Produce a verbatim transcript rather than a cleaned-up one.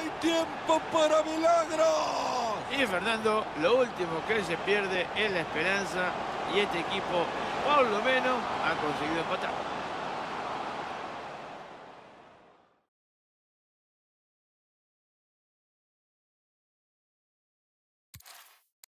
hay tiempo para milagros. Y Fernando, lo último que se pierde es la esperanza y este equipo, por lo menos, ha conseguido empatar.